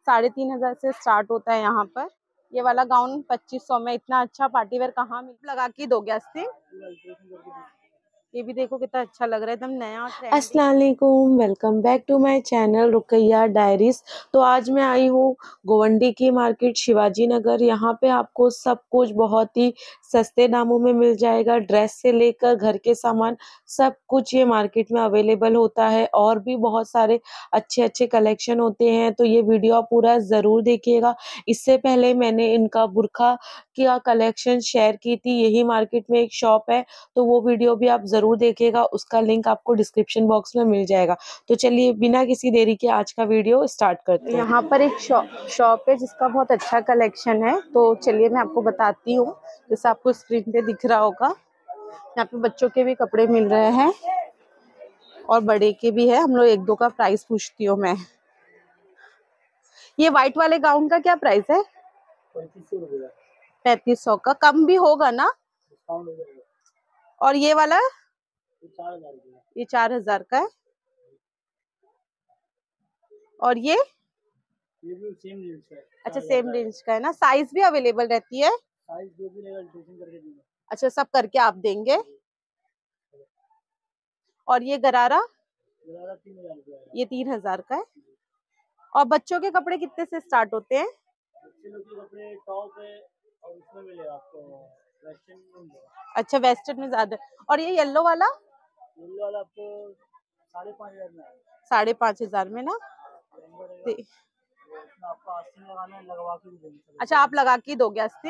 3,500 से स्टार्ट होता है यहाँ पर। ये वाला गाउन 2500 में। इतना अच्छा पार्टीवेयर कहाँ मिल लगा के दोगे आस्तीन? ये भी देखो कितना अच्छा लग रहा है, एकदम नया ट्रेंडिंग। अस्सलाम वालेकुम, welcome back to my channel Rukaiya diaries. तो आज मैं आई हूँ गोवंडी की मार्केट शिवाजी नगर। यहाँ पे आपको सब कुछ बहुत ही सस्ते दामों में मिल जाएगा। ड्रेस से लेकर घर के सामान सब कुछ ये मार्केट में अवेलेबल होता है। और भी बहुत सारे अच्छे अच्छे कलेक्शन होते हैं, तो ये वीडियो आप पूरा ज़रूर देखिएगा। इससे पहले मैंने इनका बुर्खा का कलेक्शन शेयर की थी, यही मार्केट में एक शॉप है, तो वो वीडियो भी आप जरूर देखिएगा। उसका लिंक आपको डिस्क्रिप्शन बॉक्स में मिल जाएगा। तो चलिए बिना किसी देरी के आज का वीडियो स्टार्ट करते हैं। यहाँ पर एक शॉप है जिसका बहुत अच्छा कलेक्शन है, तो चलिए मैं आपको बताती हूँ। जैसे आपको स्क्रीन पे दिख रहा होगा, यहाँ पे बच्चों के भी कपड़े मिल रहे हैं और बड़े के भी है। हम लोग एक दो का प्राइस पूछती हूँ मैं। ये व्हाइट वाले गाउन का क्या प्राइस है? 3500 का। कम भी होगा ना? और ये वाला? ये 4000 का है। और ये भी सेम रेंज का है। अच्छा, सेम रेंज का है ना। साइज भी अवेलेबल रहती है? साइज जो भी रहेगा ड्रेसिंग करके देंगे। अच्छा, सब करके आप देंगे। और ये गरारा? 3000 का है। ये 3000 का है। और बच्चों के कपड़े कितने से स्टार्ट होते हैं? बच्चों के कपड़े टॉप है और उसमें मिलेगा आपको वेस्टर्न में। अच्छा, वेस्टर्न में ज्यादा। और ये येलो वाला? येलो वाला आपको 5500 में। 5500 में ना। आपको आस्तीन लगाना है, लगवा के भी देंगे। अच्छा, आप लगा के दोगे आस्तीन?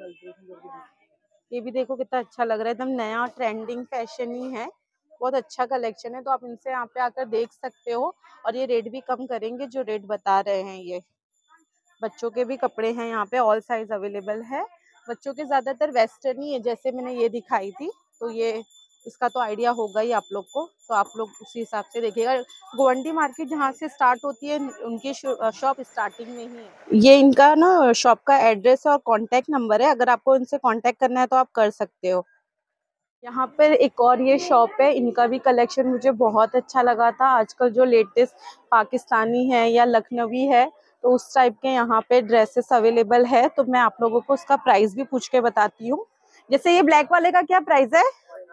ये भी देखो कितना अच्छा लग रहा है, एकदम नया ट्रेंडिंग फैशन ही है। बहुत अच्छा कलेक्शन है, तो आप इनसे यहाँ पे आकर देख सकते हो। और ये रेट भी कम करेंगे जो रेट बता रहे हैं। ये बच्चों के भी कपड़े हैं यहाँ पे, ऑल साइज अवेलेबल है। बच्चों के ज्यादातर वेस्टर्न ही है, जैसे मैंने ये दिखाई थी। तो ये इसका तो आइडिया होगा ही आप लोग को, तो आप लोग उसी हिसाब से देखिएगा। गोवंडी मार्केट जहाँ से स्टार्ट होती है, उनकी शॉप स्टार्टिंग में ही है। ये इनका ना शॉप का एड्रेस और कांटेक्ट नंबर है, अगर आपको इनसे कांटेक्ट करना है तो आप कर सकते हो। यहाँ पर एक और ये शॉप है, इनका भी कलेक्शन मुझे बहुत अच्छा लगा था। आजकल जो लेटेस्ट पाकिस्तानी है या लखनवी है, तो उस टाइप के यहाँ पे ड्रेसेस अवेलेबल है। तो मैं आप लोगों को उसका प्राइस भी पूछ के बताती हूँ। जैसे ये ब्लैक वाले का क्या प्राइस है?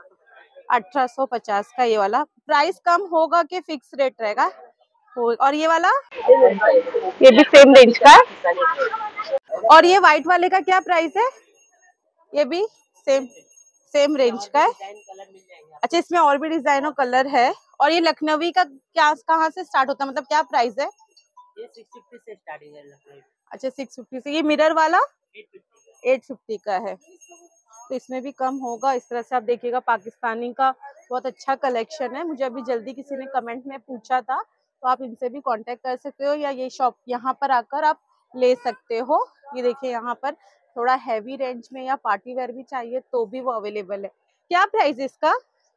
1850 का। ये वाला प्राइस कम होगा कि फिक्स रेट रहेगा? और ये वाला? ये भी सेम रेंज का। और ये व्हाइट वाले का क्या प्राइस है? ये भी सेम रेंज का है। अच्छा, इसमें और भी डिजाइन और कलर है। और ये लखनवी का क्या, कहाँ से स्टार्ट होता है, मतलब क्या प्राइस है? ये 650 से स्टार्टिंग है। अच्छा, 650 से। ये मिरर वाला 850 का है, तो इसमें भी कम होगा। इस तरह से आप देखिएगा, पाकिस्तानी का बहुत अच्छा कलेक्शन है। मुझे अभी जल्दी किसी ने कमेंट में पूछा था, तो आप इनसे भी कांटेक्ट कर सकते हो, या ये शॉप यहाँ पर आकर आप ले सकते हो। ये देखिए, यहाँ पर थोड़ा हैवी रेंज में या पार्टी वेयर भी चाहिए तो भी वो अवेलेबल है। क्या प्राइस है इसका?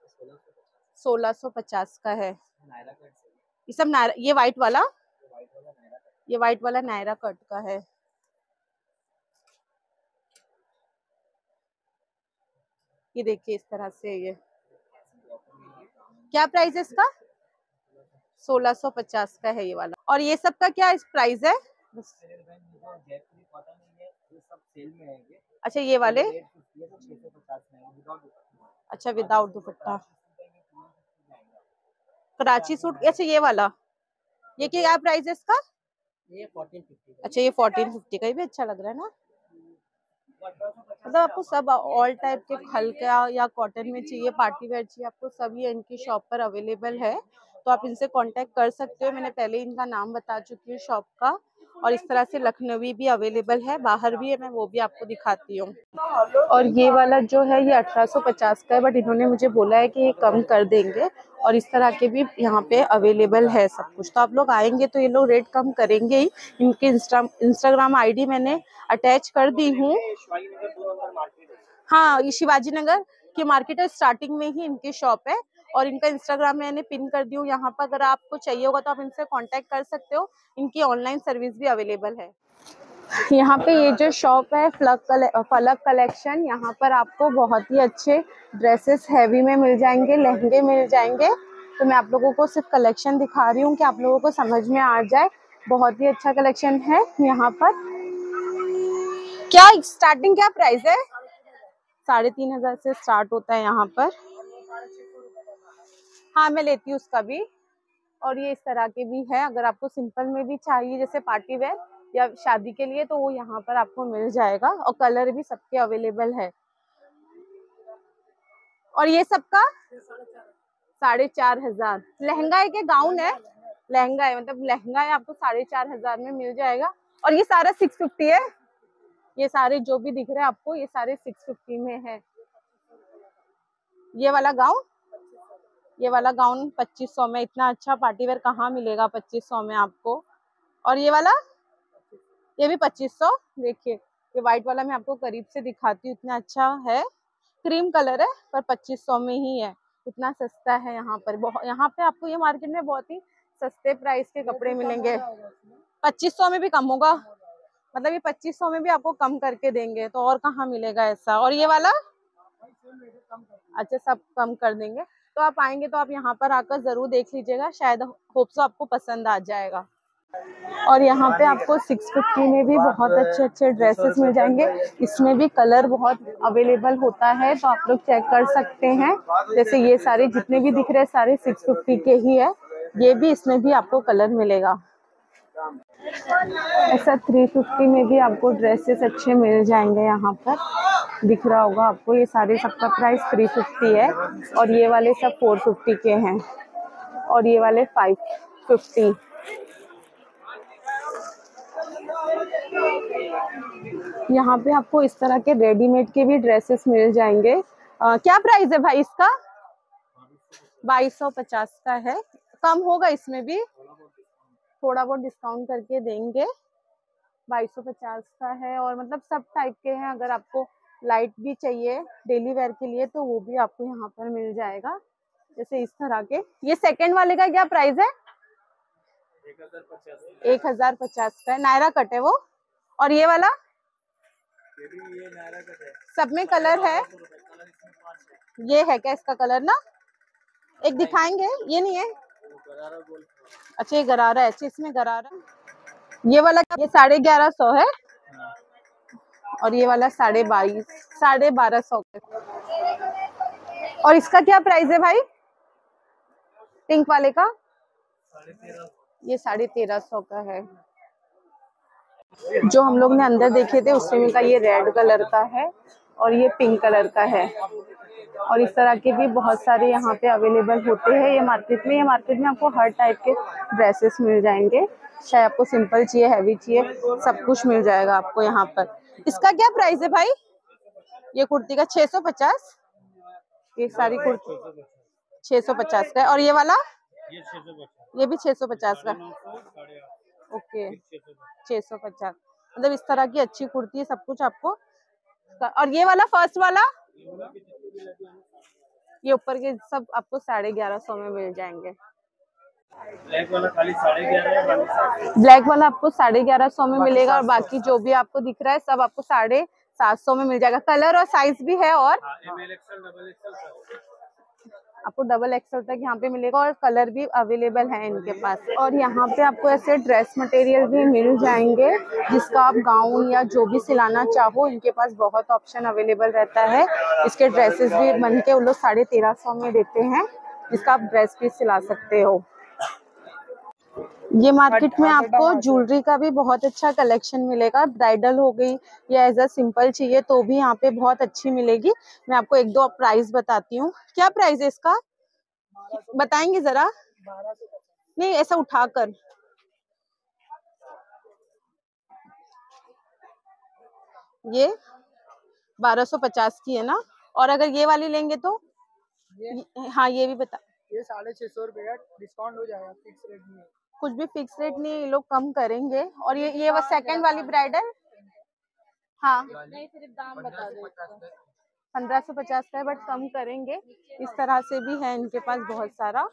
1650 का है। ये सब नायरा। ये व्हाइट वाला? ये व्हाइट वाला नायरा कट का है। ये देखिए इस तरह से। ये क्या प्राइस है इसका? 1650 का है ये वाला। और ये सब का क्या प्राइस है? अच्छा, ये वाले? अच्छा, विदाउट दुपट्टा कराची सूट। अच्छा, ये वाला, ये क्या प्राइस है इसका? ये 1450। अच्छा, ये 1450 का। ये भी अच्छा लग रहा है ना। मतलब आपको सब ऑल टाइप के हल्का या कॉटन में चाहिए, पार्टी वेयर चाहिए, आपको सब ये इनकी शॉप पर अवेलेबल है। तो आप इनसे कांटेक्ट कर सकते हो। मैंने पहले इनका नाम बता चुकी हूँ शॉप का। और इस तरह से लखनवी भी अवेलेबल है, बाहर भी है, मैं वो भी आपको दिखाती हूँ। और ये वाला जो है ये 1850 का है, बट इन्होंने मुझे बोला है कि ये कम कर देंगे। और इस तरह के भी यहाँ पे अवेलेबल है सब कुछ, तो आप लोग आएंगे तो ये लोग रेट कम करेंगे ही। इनकी इंस्टाग्राम आईडी मैंने अटैच कर दी हूँ। हाँ, ये शिवाजी नगर की मार्केट है, स्टार्टिंग में ही इनकी शॉप है। और इनका इंस्टाग्राम मैंने पिन कर दी हूँ यहाँ पर, अगर आपको चाहिए होगा तो आप इनसे कांटेक्ट कर सकते हो। इनकी ऑनलाइन सर्विस भी अवेलेबल है। यहाँ पे ये जो शॉप है फलक कलेक्शन, यहाँ पर आपको बहुत ही अच्छे ड्रेसेस हैवी में मिल जाएंगे, लहंगे मिल जाएंगे। तो मैं आप लोगों को सिर्फ कलेक्शन दिखा रही हूँ कि आप लोगों को समझ में आ जाए। बहुत ही अच्छा कलेक्शन है यहाँ पर। क्या स्टार्टिंग क्या प्राइस है? 3,500 से स्टार्ट होता है यहाँ पर। हाँ मैं लेती हूँ उसका भी। और ये इस तरह के भी है, अगर आपको सिंपल में भी चाहिए जैसे पार्टी वेयर या शादी के लिए तो वो यहाँ पर आपको मिल जाएगा। और कलर भी सबके अवेलेबल है। और ये सबका 4,500। लहंगा है क्या गाउन है? लहंगा है, मतलब लहंगा है आपको 4,500 में मिल जाएगा। और ये सारा 650 है। ये सारे जो भी दिख रहे हैं आपको ये सारे 650 में है। ये वाला गाउन 2500 में। इतना अच्छा पार्टीवेयर कहाँ मिलेगा 2500 में आपको। और ये वाला ये भी 2500। देखिए ये व्हाइट वाला मैं आपको करीब से दिखाती हूँ, इतना अच्छा है। क्रीम कलर है पर 2500 में ही है। इतना सस्ता है यहाँ पर। यहाँ पे आपको ये मार्केट में बहुत ही सस्ते प्राइस के कपड़े मिलेंगे। 2500 में भी कम होगा, मतलब ये 2500 में भी आपको कम करके देंगे तो और कहाँ मिलेगा ऐसा। और ये वाला अच्छा सब कम कर देंगे। तो आप आएंगे तो आप यहाँ पर आकर जरूर देख लीजिएगा, शायद होप सो आपको पसंद आ जाएगा। और यहाँ पे आपको 650 में भी बहुत अच्छे अच्छे ड्रेसेस मिल जाएंगे। इसमें भी कलर बहुत अवेलेबल होता है तो आप लोग चेक कर सकते हैं। जैसे ये सारे जितने भी दिख रहे हैं सारे 650 के ही है। ये भी इसमें भी आपको कलर मिलेगा। ऐसा 350 में भी आपको ड्रेसेस अच्छे मिल जाएंगे। यहाँ पर दिख रहा होगा आपको ये सारे, सबका प्राइस 350 है। और ये वाले सब 450 के हैं और ये वाले 550। यहाँ पे आपको इस तरह के रेडीमेड के भी ड्रेसेस मिल जाएंगे। क्या प्राइस है भाई इसका? 2250 का है। कम होगा इसमें भी, थोड़ा बहुत डिस्काउंट करके देंगे। 2250 का है। और मतलब सब टाइप के हैं। अगर आपको लाइट भी चाहिए डेली वेयर के लिए तो वो भी आपको यहाँ पर मिल जाएगा। जैसे इस तरह के। ये सेकंड वाले का क्या प्राइस है? 1050 का है। नायरा कट है वो। और ये वाला सब में कलर है। ये है क्या इसका कलर ना? एक दिखाएंगे, ये नहीं है। अच्छा ये गरारा है। अच्छा इसमें गरारा। ये वाला ये 1150 है। और ये वाला 1250 और इसका क्या प्राइस है भाई पिंक वाले का? ये 1350 का है। जो हम लोग ने अंदर देखे थे उसमें का ये रेड कलर का है और ये पिंक कलर का है। और इस तरह के भी बहुत सारे यहाँ पे अवेलेबल होते हैं ये मार्केट में। ये मार्केट में आपको हर टाइप के ड्रेसेस मिल जाएंगे। चाहे आपको सिंपल चाहिए हैवी चाहिए सब कुछ मिल जाएगा आपको यहाँ पर। इसका क्या प्राइस है भाई? ये कुर्ती का 650। ये सारी कुर्ती 650 का है। और ये वाला ये भी 650 का। ओके 650। मतलब इस तरह की अच्छी कुर्ती है सब कुछ आपको। और ये वाला फर्स्ट वाला ये ऊपर के सब आपको 1150 में मिल जाएंगे। ब्लैक वाला खाली 1150। ब्लैक वाला आपको 1150 में मिलेगा। और बाकी जो भी आपको दिख रहा है सब आपको 750 में मिल जाएगा। कलर और साइज भी है। और आपको डबल एक्सल तक यहाँ पे मिलेगा और कलर भी अवेलेबल है इनके पास। और यहाँ पे आपको ऐसे ड्रेस मटेरियल भी मिल जाएंगे जिसका आप गाउन या जो भी सिलाना चाहो इनके पास बहुत ऑप्शन अवेलेबल रहता है। इसके ड्रेसेस भी बन के वो लोग 1350 में देते हैं जिसका आप ड्रेस भी सिला सकते हो। ये मार्केट में आपको ज्वेलरी का भी बहुत अच्छा कलेक्शन मिलेगा। ब्राइडल हो गई या एज अ सिंपल चाहिए तो भी यहाँ पे बहुत अच्छी मिलेगी। मैं आपको एक दो प्राइस बताती हूँ। क्या प्राइस है इसका बताएंगे जरा? नहीं ऐसा उठाकर। ये 1250 की है ना। और अगर ये वाली लेंगे तो हाँ ये भी बता। ये 650 रुपए डिस्काउंट हो जाएगा। फिक्स रेट नहीं है, कुछ भी फिक्स रेट नहीं, ये लोग कम करेंगे। और ये वो सेकंड वाली ब्राइडल हाँ नहीं सिर्फ दाम बता दो। 1550 का है बट कम करेंगे। इस तरह से भी है इनके पास बहुत सारा।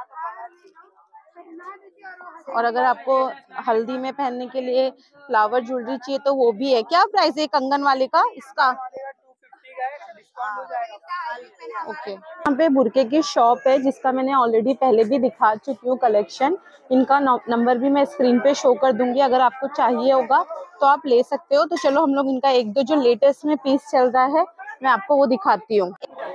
और अगर आपको हल्दी में पहनने के लिए फ्लावर ज्वेलरी चाहिए तो वो भी है। क्या प्राइस है कंगन वाले का? इसका 250 का है, डिस्काउंट हो जाएगा। ओके, यहाँ पे बुरके की शॉप है जिसका मैंने ऑलरेडी पहले भी दिखा चुकी हूँ कलेक्शन। इनका नंबर भी मैं स्क्रीन पे शो कर दूंगी, अगर आपको चाहिए होगा तो आप ले सकते हो। तो चलो हम लोग इनका एक दो जो लेटेस्ट में पीस चल रहा है मैं आपको वो दिखाती हूँ।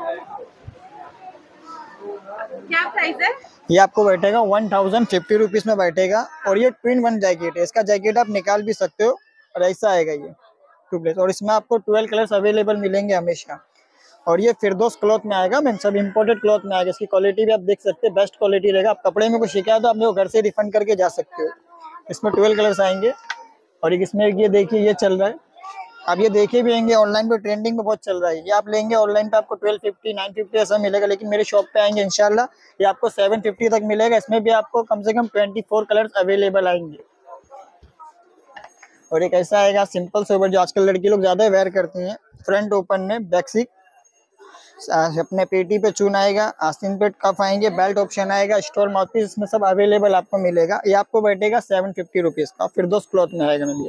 क्या प्राइस है? ये आपको बैठेगा 1050 रुपीज में बैठेगा, और ये ट्विन वन जैकेट है। इसका जैकेट आप निकाल भी सकते हो, और ऐसा आएगा ये टूपलेस, और इसमें आपको 12 कलर्स अवेलेबल मिलेंगे हमेशा। और ये फिरदौस क्लॉथ में आएगा मैम, सब इम्पोर्टेड क्लॉथ में आएगा। इसकी क्वालिटी भी आप देख सकते हैं, बेस्ट क्वालिटी रहेगा। आप कपड़े में कोई शिकायत हो आप लोग घर से रिफंड करके जा सकते हो। इसमें 12 कलर्स आएंगे, और एक इसमें ये देखिए ये चल रहा है, आप ये देखे भी होंगे ऑनलाइन पे, ट्रेंडिंग में बहुत चल रहा है। ये आप लेंगे ऑनलाइन पे आपको 1250 950 ऐसा मिलेगा, लेकिन मेरे शॉप पे आएंगे इंशाल्लाह ये आपको 750 तक मिलेगा। इसमें भी आपको कम से कम 24 कलर्स अवेलेबल आएंगे। और एक ऐसा आएगा सिंपल सोबर, जो आजकल लड़की लोग ज्यादा वेयर करती हैं, फ्रंट ओपन में बैक सीट, अपने पेटी पे चून आएगा, आस्तीन पे कफ आएंगे, बेल्ट ऑप्शन आएगा, स्टोर माउथपीस, इसमें सब अवेलेबल आपको मिलेगा। ये आपको बैठेगा 750 रुपीज का, फिरदौस क्लॉथ में आएगा मेरे लिए।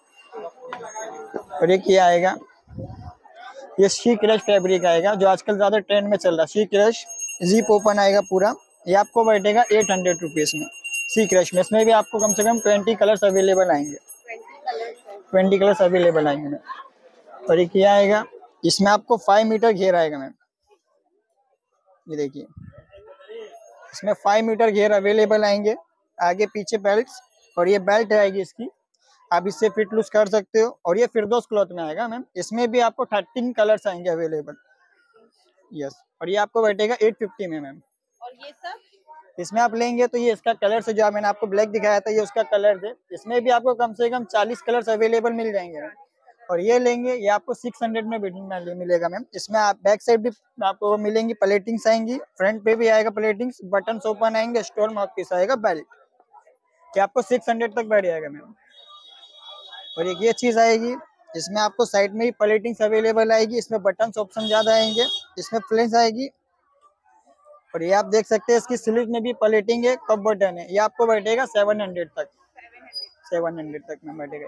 और एक ये आएगा, ये शी क्रश फैब्रिक आएगा, जो आजकल ज्यादा ट्रेंड में चल रहा है। शी क्रश जीप ओपन आएगा पूरा, ये आपको बैठेगा 800 रुपीज में सी क्रश में। इसमें भी आपको कम से कम 20 कलर्स अवेलेबल आएंगे, 20 कलर्स अवेलेबल आएंगे। और एक ये आएगा, इसमें आपको 5 मीटर घेर आएगा मैम, ये देखिए इसमें 5 मीटर घेर अवेलेबल आएंगे, आगे पीछे बेल्ट्स, और ये बेल्ट आएगी इसकी, आप इससे फिट लूज कर सकते हो। और ये फिरदौस क्लॉथ में आएगा मैम, इसमें भी आपको 13 कलर्स आएंगे अवेलेबल। यस, और ये आपको बैठेगा 850 में मैम। और ये सब इसमें आप लेंगे तो ये इसका कलर से, जो मैंने आपको ब्लैक दिखाया था ये उसका कलर है। इसमें भी आपको कम से कम 40 कलर्स अवेलेबल मिल जाएंगे मैम। और ये लेंगे ये आपको 600 में मिलेगा मैम। इसमें आप बैक साइड भी आपको मिलेंगी, प्लेटिंग्स आएंगी, फ्रंट पे भी आएगा प्लेटिंग्स, बटन ओपन आएंगे, स्टोर माउथ पीस आएगा, बेल्ट, ये आपको 600 तक बैठ जाएगा मैम। और एक ये चीज आएगी, इसमें आपको साइड में ही प्लेटिंग्स अवेलेबल आएगी, इसमें बटन ऑप्शन ज्यादा आएंगे, इसमें फ्लेंस आएगी। और ये आप देख सकते हैं इसकी स्लीव में भी प्लेटिंग है, कप बटन है, ये आपको बैठेगा 700 तक, 700 तक में बैठेगा।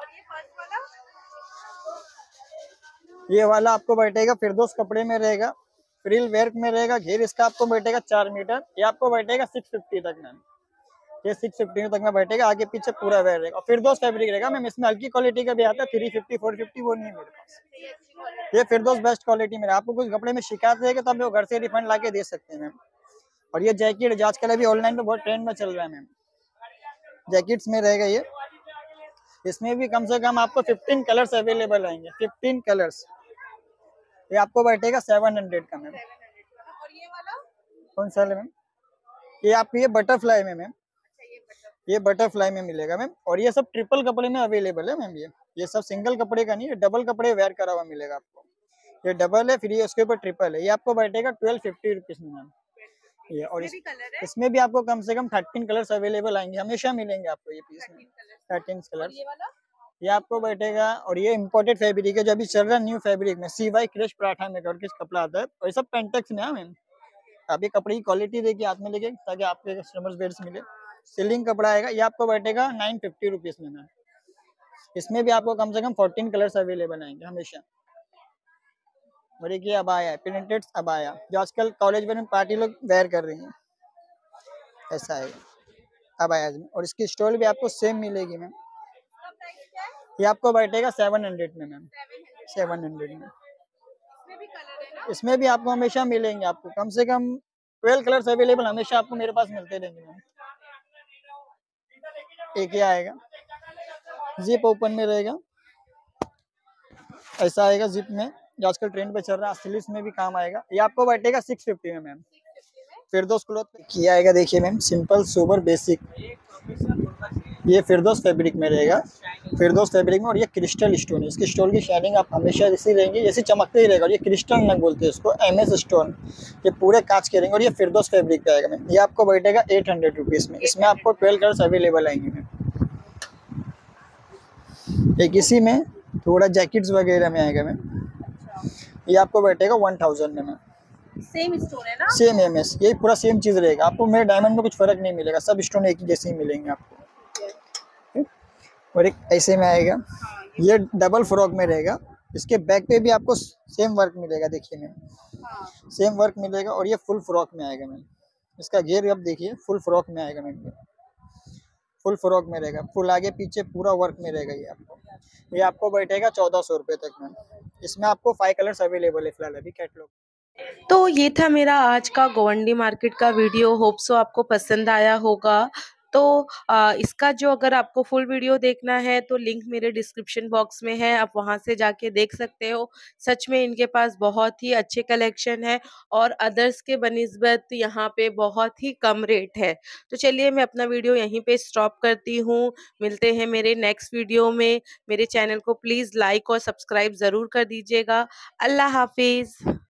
ये वाला आपको बैठेगा फिरदौस कपड़े में रहेगा, फ्रिल वर्क में रहेगा, घेर इसका आपको बैठेगा 4 मीटर, ये आपको बैठेगा 650 तक मैम। ये 650 तक में बैठेगा, आगे पीछे पूरा वेयर रहेगा। फिरदौस फैब्रिक रहेगा मैम, इसमें हल्की क्वालिटी का भी आता है, 350 450 वो नहीं है मेरे पास। ये फिरदौस बेस्ट क्वालिटी में। आपको कुछ कपड़े में शिकायत रहेगा तो आप लोग घर से रिफंड ला के दे सकते हैं मैम। और ये जैकेट जो आजकल अभी ऑनलाइन पे बहुत ट्रेंड में चल रहा है मैम, जैकेट्स में रहेगा ये। इसमें भी कम से कम आपको 15 कलर्स अवेलेबल आएंगे, 15 कलर्स। ये आपको बैठेगा 700 का मैम। और ये वाला कौन सा है मैम? ये आपको ये बटरफ्लाई में मैम, ये बटरफ्लाई में मिलेगा मैम। और ये सब ट्रिपल कपड़े में अवेलेबल है मैम। ये सब सिंगल कपड़े का नहीं है, डबल कपड़े वेयर करा हुआ मिलेगा आपको। ये डबल है, फिर ये उसके ऊपर ट्रिपल है, ये आपको बैठेगा 1250 रुपीज में मैम। ये और इसमें भी आपको कम से कम 13 कलर्स अवेलेबल आएंगे, हमेशा मिलेंगे आपको ये पीस में 13 कलर्स। ये आपको बैठेगा, और ये इम्पोर्टेड फैब्रिक है जो अभी चल रहा है न्यू फैब्रिक में, CY क्रश पराठा में करके कपड़ा आता है, और ये सब पेंटेक्स में है मैम। आप ये कपड़े की क्वालिटी देखिए हाथ में लेके, ताकि आपके कस्टमर्स बेड्स मिले। सीलिंग कपड़ा आएगा, ये आपको बैठेगा 950 रुपीज में मैम। इसमें भी आपको कम से कम 14 कलर्स अवेलेबल आएंगे हमेशा। और एक ये अबाया है, प्रिंटेड अबाया, जो आजकल कॉलेज में पार्टी लोग वेयर कर रही हैं, ऐसा है अबाया में। और इसकी स्टॉल भी आपको सेम मिलेगी मैम। ये आपको बैठेगा 700 में मैम, 700 में। इसमें भी आपको हमेशा मिलेंगे, आपको कम से कम 12 कलर्स अवेलेबल हमेशा आपको मेरे पास मिलते रहेंगे मैम। एक ये आएगा, जिप ओपन में रहेगा, ऐसा आएगा जिप में, जो आजकल ट्रेंड पे चल रहा है, स्लीव्स में भी काम आएगा। ये आपको बैठेगा 650 में मैम। फिरदौस क्लॉथ किया आएगा, देखिए मैम, सिंपल सोबर बेसिक, ये फिरदौस फैब्रिक में रहेगा, फिरदौस फैब्रिक में। और ये क्रिस्टल स्टोन है, इसकी स्टोन की शाइनिंग आप हमेशा ऐसी रहेंगी, जैसे चमकते ही रहेगा। और ये क्रिस्टल नग बोलते हैं इसको, MS स्टोन, ये पूरे कांच के रहेंगे। और ये फिरदौस फैब्रिक का आएगा मैम, ये आपको बैठेगा 800 रुपीज में। इसमें आपको 12 कलर्स अवेलेबल आएंगे मैम। एक इसी में थोड़ा जैकेट्स वगैरह में आएगा मैम, ये आपको बैठेगा 1000 में मैम। सेम स्टोन है ना, सेम MS, ये पूरा सेम चीज रहेगा। आपको मेरे डायमंड में कुछ फर्क नहीं मिलेगा, सब स्टोन एक ही जैसे ही मिलेंगे आपको। और एक ऐसे में आएगा, ये डबल फ्रॉक में रहेगा, इसके बैक पे भी आपको सेम वर्क मिलेगा, देखिए मैम, सेम वर्क मिलेगा। और ये फुल फ्रॉक में आएगा मैम। इसका घेर अब देखिए फुल फ्रॉक में आएगा मैम, ये फुल फ्रॉक में रहेगा, फुल आगे पीछे पूरा वर्क में रहेगा। ये आपको बैठेगा 1400 रुपये तक मैम। इसमें आपको 5 कलर्स अवेलेबल है फिलहाल अभी कैटलॉग। तो ये था मेरा आज का गोवंडी मार्केट का वीडियो। होप सो आपको पसंद आया होगा। तो इसका जो अगर आपको फुल वीडियो देखना है तो लिंक मेरे डिस्क्रिप्शन बॉक्स में है, आप वहां से जाके देख सकते हो। सच में इनके पास बहुत ही अच्छे कलेक्शन है और अदर्स के बनिस्बत यहाँ पे बहुत ही कम रेट है। तो चलिए मैं अपना वीडियो यहीं पे स्टॉप करती हूँ। मिलते हैं मेरे नेक्स्ट वीडियो में। मेरे चैनल को प्लीज़ लाइक और सब्सक्राइब ज़रूर कर दीजिएगा। अल्लाह हाफिज़।